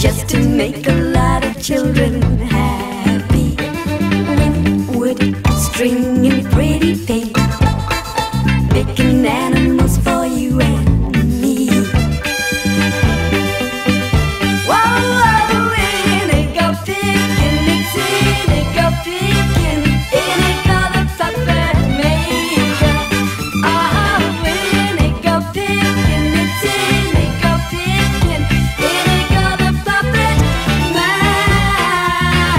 just to make a lot of children happy. With wood, string, and pretty paint, making animals for you and me. Whoa, whoa, in it go picking, it's in it go picking, in it go the puppet maker. Oh, in it go picking, it's in it go picking, in it go the puppet man.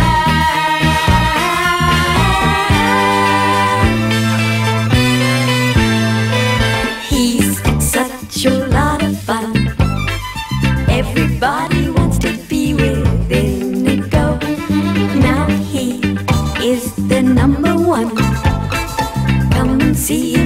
He's such a lot of fun. Everybody wants to be with Inigo. Now he is the #1. Come and see him.